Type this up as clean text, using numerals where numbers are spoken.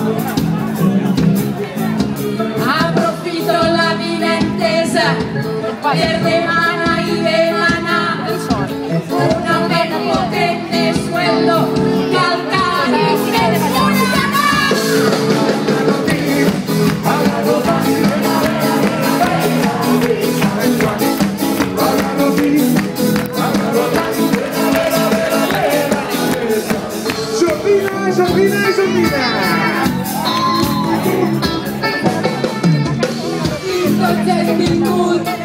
Approfitto la vinentesa per demana y demana un aumento potente sueldo calcare che Giovina! il concetti